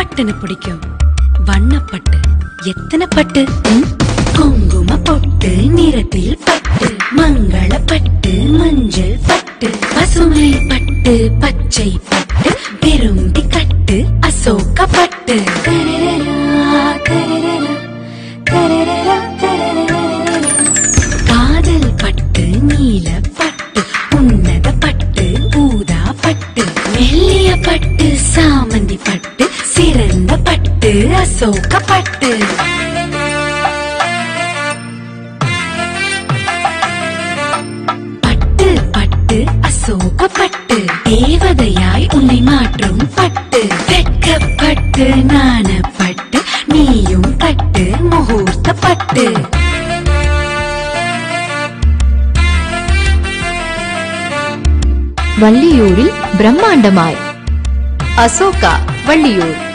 பட்டுன்னு பிடிக்கும். வண்ணப்பட்டு எத்தனை பட்டு? குங்கும பொட்டு நிறத்தில் பட்டு, மங்கள பட்டு, மஞ்சள் பட்டு, பசுமை பட்டு, பச்சை பட்டு, பெரும்பி கட்டு, அசோக பட்டு. காதல் பட்டு, நீல பட்டு, உன்னத பட்டு, ஊதா பட்டு, மெல்லிய பட்டு, சாமந்தி பட்டு, சிறந்த பட்டு, அசோக பட்டு. பட்டு பட்டு அசோக பட்டு, தேவதையாய் உன்னை மாற்றும் பட்டு, வெட்கப்பட்டு நாணப்பட்டு, நீயும் பட்டு, முகூர்த்த பட்டு. வள்ளியூரில் பிரம்மாண்டமாய். அசோகா, வள்ளியூர்.